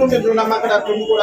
మీరు చూడమ్మా అక్కడ తుమ్ము కూడా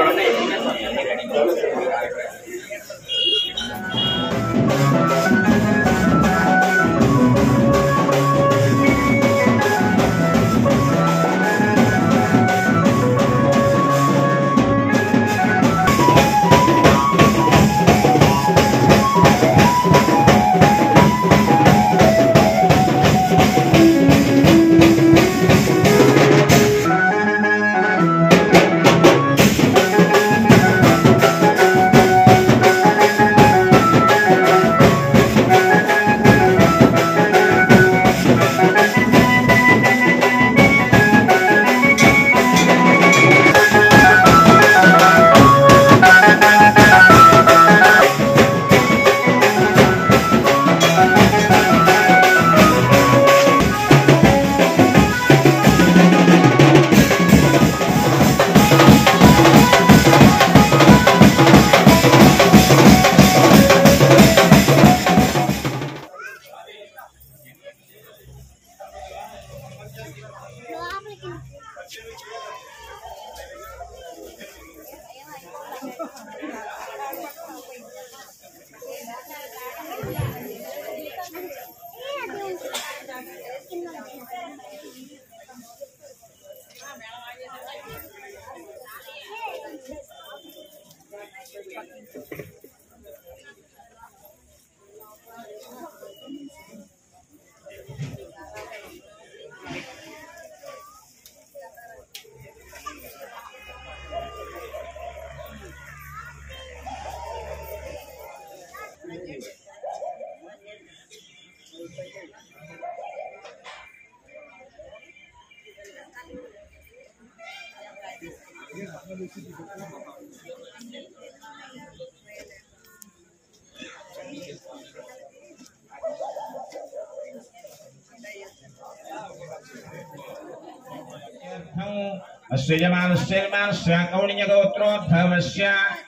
श्रीजमानश्चर्मानश्च कौण्यगोत्रोद्भवस्य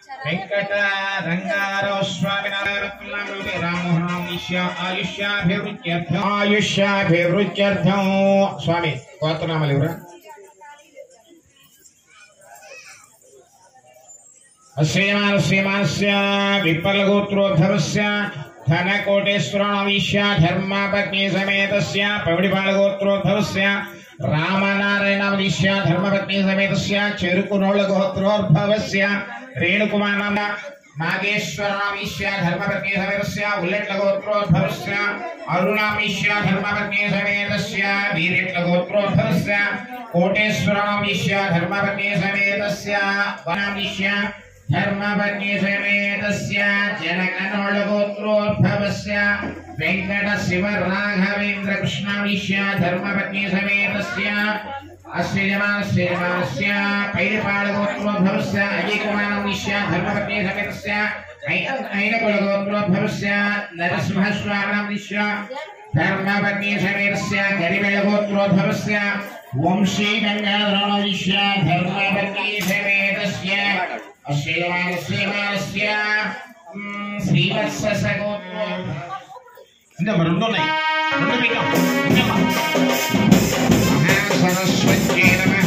वेङ्कटरङ्गारव स्वामिनारायणरामोहनामीश्य आयुष्याभिवृद्ध्यर्थं स्वामी गोत्रनामలు ఎవరు श्रीजमानस्य विप्पलगोत्रोद्भवस्य धनकोटेश्वरामीश्य धर्मपत्नी समेतस्य पौडिपालगोत्रोद्भवस्य रामनारायणामीश्य धर्मपत्नी समेतस्य चेरुकुनोळगोत्रोद्भवस्य रेणुकुमार नागेश्वरामीश्य धर्मपत्नी समेतस्य उल्लेट्लगोत्रोद्भवस्य अरुणामीश्य धर्मपत्नी समेतस्य वीरेट्लगोत्रोद्भवस्य कोटेश्वरामीश्य धर्मपत्नी समेतस्य वनामीश्य धर्मपत्नी समेतस्य जनकनोळगोत्रोद्भवस्य वेंकट शिव राघवेंद्र कृष्णामीश्य धर्मपत्नी समेतस्य अश्रीजमानस्य पैरिपालगोत्रोद्भवस्य अजयकुमारमीश्य धर्मपत्नी समेतस्य ऐनकुलगोत्रोद्भवस्य नरसिंहस्वामिनामीश्य धर्मपत्नी समेतस्य गरिबेलगोत्रोद्भवस्य वंशी गंगाधरमीश्य धर्मपत्नी समेतस्य अश्रीजमानस्य श्रीवत्सगोत्रोद्भवस्य सरस्वती नमः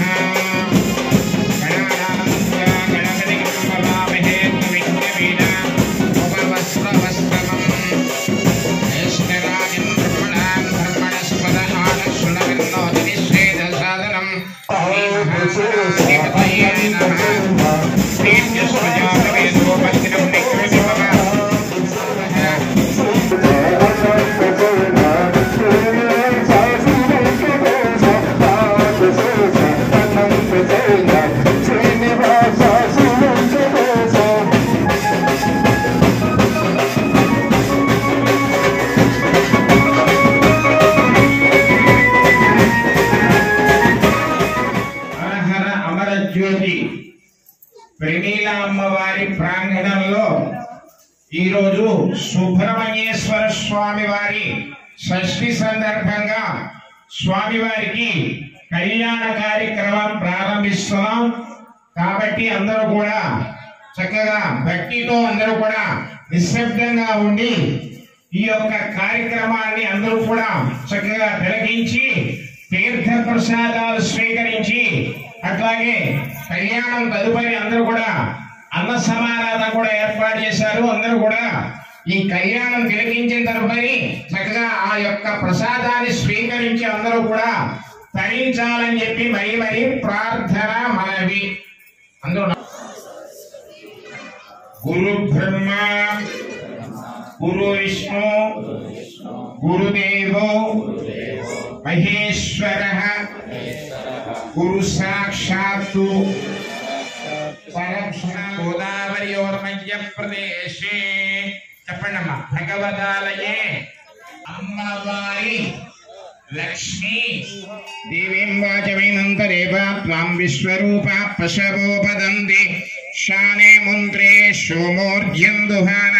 ప్రాంగణంలో ఈ రోజు సుబ్రహ్మణ్యేశ్వర స్వామి వారి షష్ఠి సందర్భంగా స్వామి వారికి కళ్యాణ కార్యక్రమం ప్రారంభిస్తున్నాం. కాబట్టి అందరూ కూడా చక్కగా భక్తితో అందరూ కూడా నిశ్శబ్దంగా ఉండి ఈ యొక్క కార్యక్రమాన్ని అందరూ కూడా చక్కగా తిలకించి తీర్థ ప్రసాదాలు స్వీకరించి అట్లాగే కళ్యాణం తదుపరి అందరూ కూడా అన్న సమారాధన కూడా ఏర్పాటు చేశారు. అందరూ కూడా ఈ కళ్యాణం తిలకించిన తదుపరి చక్కగా ఆ యొక్క ప్రసాదాన్ని స్వీకరించి అందరూ కూడా తరించాలని చెప్పి మరి ప్రార్థన మనవి. అందరూ గురు బ్రహ్మ గురు విష్ణు గురుదేవో మహేశ్వర గురు సాక్షాత్తు గోదావరియోర్మధ్య ప్రదేశే చెప్పండమ్మా. భగవదాలయే అమ్మవారి లక్ష్మీ దేవీం వాచమైనంతరేవ త్వాం విశ్వరూప పశవోపదంతి శానే ముంత్రే సోమోర్జందుహాన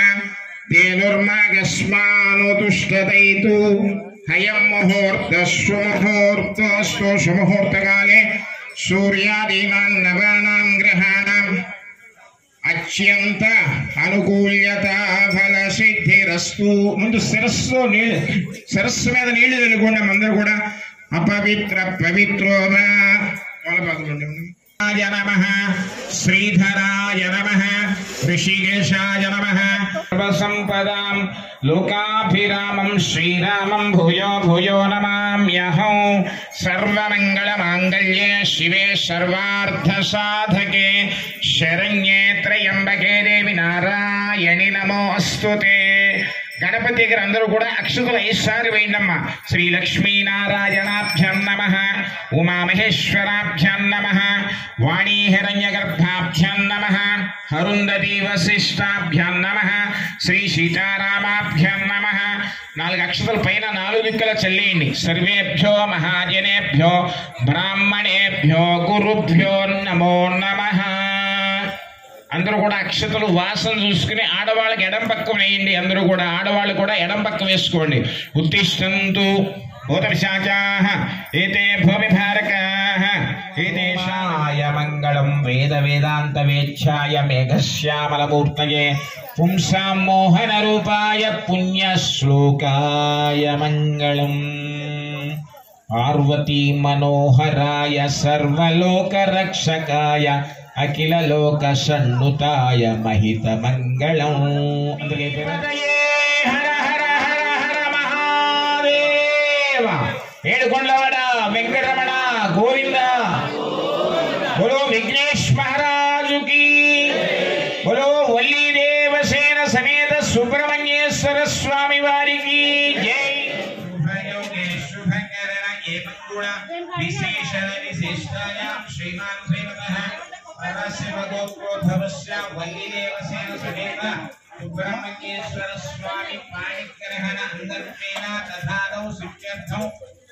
తేనుర్మాగస్మానుతుష్టతైతు హయం ముహూర్తస్సు సుముహూర్తకాలే సూర్యాదీనాం నవానాం గ్రహాణాం అత్యంత అనుకూల్యత ఫల సిద్ధిరస్తు. ముందు శిరస్సు మీద నీళ్లు తెలుకోండి అందరూ కూడా. అపవిత్ర పవిత్రోవా నమః శ్రీధరాయ నమః ఋషికేశాయ నమః సర్వసంపదాం లోకాభిరామం శ్రీరామం భూయో భూయో నమామ్యహం. సర్వమంగళమాంగళ్యే శివే సర్వార్థ సాధకే శరణ్యే త్రయంబకే దేవి నారాయణి నమోస్తుతే. గణపతి దగ్గర అందరూ కూడా అక్షతలు 5 సార్లు వేయండమ్మా. శ్రీ లక్ష్మీనారాయణాభ్యం నమః, ఉమామహేశ్వరాభ్యం నమః, వాణీ హిరణ్యగర్భాభ్యం నమః, అరుంధతీ వశిష్టాభ్యం నమః, శ్రీ సీతారామాభ్యం నమః. 4 అక్షతల పైన 4 దిక్కుల చల్లేయండి. సర్వేభ్యో మహాజనేభ్యో బ్రాహ్మణేభ్యో గురుభ్యో నమో నమః. అందరూ కూడా అక్షతలు వాసన చూసుకుని ఆడవాళ్ళకి ఎడం పక్క వేయండి. అందరూ కూడా ఆడవాళ్ళు కూడా ఎడం పక్క వేసుకోండి. ఉత్తిష్టంతు భూతపిశాచాః ఏతే భూమిభారకాః ఏతేషాయ మంగళం వేద వేదాంత వేచ్ఛాయ మేఘశ్యామలమూర్తయే పుంసాం మోహన రూపాయ పుణ్యశ్లోకాయ మంగళం. పార్వతీ మనోహరాయ సర్వలోకరక్షకాయ అఖిల లోక సన్నుతాయ మహిత మంగళం. అందుకే హర హర హర హర మహాదేవ. ఏడుకొండలవాడ వెంకటరమణ గోవింద. బోలో విఘ్నేష్ మహారాజుకి, బోలో వల్లీ దేవసేన సమేత సుబ్రహ్మణ్యేశ్వర స్వామి వారికి జై. విశేషణ విశిష్టాయాం శ్రీమాన్ శ్రీమతః పరశివగోత్రోద్భవస్య వల్లీదేవసేన సమేత సుబ్రహ్మణ్యేశ్వర స్వామి పాణిగ్రహణ అందర్పేణ తథాదౌ సిద్ధ్యర్థం